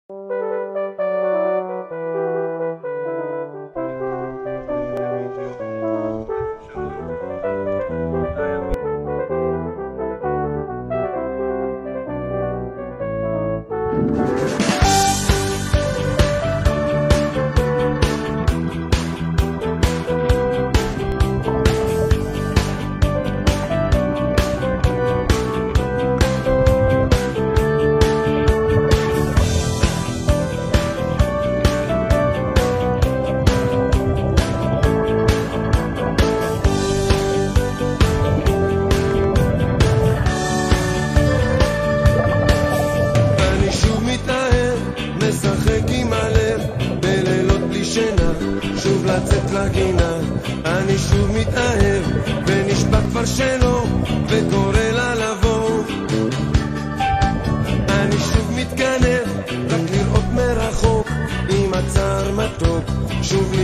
שוב לצאת לגינה, אני שוב מתאהב ונשבע כבר שלא וקורא לה לבוא. אני שוב מתגנב רק לראות מרחוק עם הצער מתוק, שוב